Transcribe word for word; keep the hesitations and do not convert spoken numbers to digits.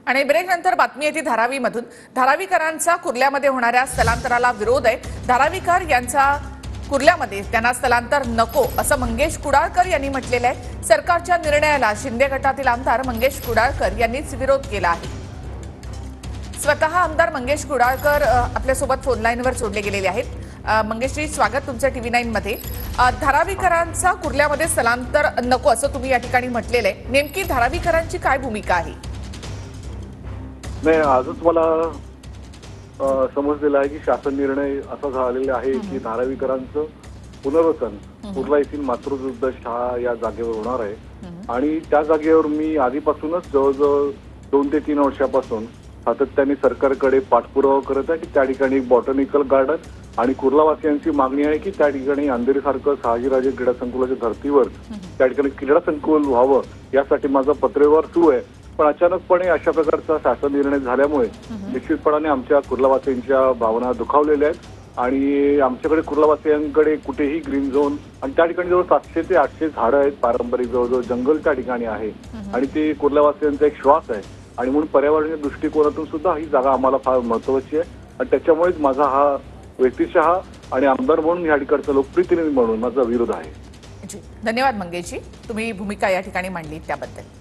आणि ब्रेक नंतर बातमी येते धारावीमधून। धारावीकरांचा कुर्ल्यामध्ये होणाऱ्या स्थलांतराला विरोध आहे। धारावीकर यांचा कुर्ल्यामध्ये त्यांना स्थलांतर नको असं मंगेश कुडाळकर यांनी म्हटलेलं आहे। सरकारच्या निर्णयाला शिंदे गटातील आमदार मंगेश कुडाळकर यांनीच विरोध केला आहे। स्वतः आमदार मंगेश कुडाळकर आपल्या सोबत फोन लाईनवर जोडले गेलेले आहेत। मंगेशजी, स्वागत तुमचं टीव्ही नाईन मध्ये। धारावीकरांचा कुर्ल्यामध्ये स्थलांतर नको असं तुम्ही या ठिकाणी म्हटलेलं आहे। नेमकी धारावीकरांची काय भूमिका आहे? नाही, आजच मला समजलेलं आहे की शासन निर्णय असा झालेला आहे की धारावीकरांचं पुनर्वसन कुर्ला येथील मातृवृद्ध शाळा या जागेवर होणार आहे। आणि त्या जागेवर मी आधीपासूनच जवळजवळ दोन ते तीन वर्षापासून सातत्याने सरकारकडे पाठपुरावा करत आहे की त्या ठिकाणी बॉटॅनिकल गार्डन आणि कुर्लावासियांची मागणी आहे की त्या ठिकाणी अंधेरीसारखं शहाजीराजे क्रीडा संकुलाच्या धर्तीवर त्या ठिकाणी क्रीडा संकुल व्हावं यासाठी माझा पत्रव्यवहार सुरू आहे। पण अचानकपणे अशा प्रकारचा शासन निर्णय झाल्यामुळे निश्चितपणाने आमच्या कुर्लावासियांच्या भावना दुखावलेल्या आहेत आणि आमच्याकडे कुर्लावासियांकडे कुठेही ग्रीन झोन आणि त्या ठिकाणी जवळ सातशे ते आठशे झाडं आहेत, पारंपरिक जवळजवळ जंगल त्या ठिकाणी आहे आणि ते कुर्लावासियांचा एक श्वास आहे आणि म्हणून पर्यावरणीय दृष्टिकोनातून सुद्धा ही जागा आम्हाला फार महत्वाची आहे आणि त्याच्यामुळेच माझा हा व्यक्तिशः आणि आमदार म्हणून या ठिकाणचा लोकप्रतिनिधी म्हणून माझा विरोध आहे। धन्यवाद मंगेशजी, तुम्ही भूमिका या ठिकाणी मांडली त्याबद्दल।